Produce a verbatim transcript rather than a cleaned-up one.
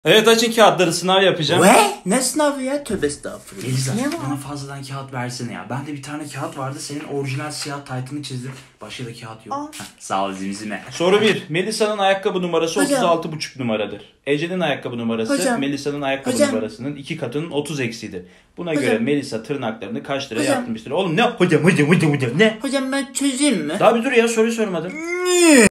Evet, açın kağıtları, sınav yapacağım. Ne? Ne sınavı ya? Tövbe estağfurullah. Eliza, Ne var? bana fazladan kağıt versene ya. Bende bir tane kağıt vardı, senin orijinal siyah taytını çizdim. Başka da kağıt yok. Heh, sağ ol zimzime. Soru bir. Melisa'nın ayakkabı numarası Hocam. otuz altı buçuk numaradır. Ece'nin ayakkabı numarası Hocam. Melisa'nın ayakkabı Hocam. numarasının iki katının otuz eksidir. Buna Hocam. göre Melisa tırnaklarını kaç liraya Hocam. yaptırmıştır? Oğlum ne? Hocam hocam hocam hocam ne? Hocam ben çözeyim mi? Daha bir dur ya, soruyu sormadım.